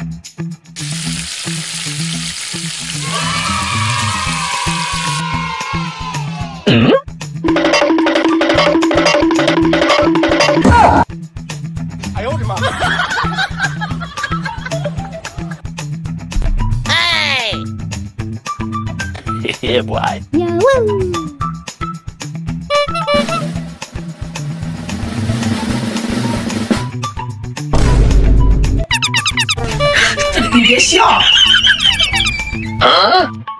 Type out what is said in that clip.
哎呦我的妈！Yeah, boy. Yahoo! 你别笑。啊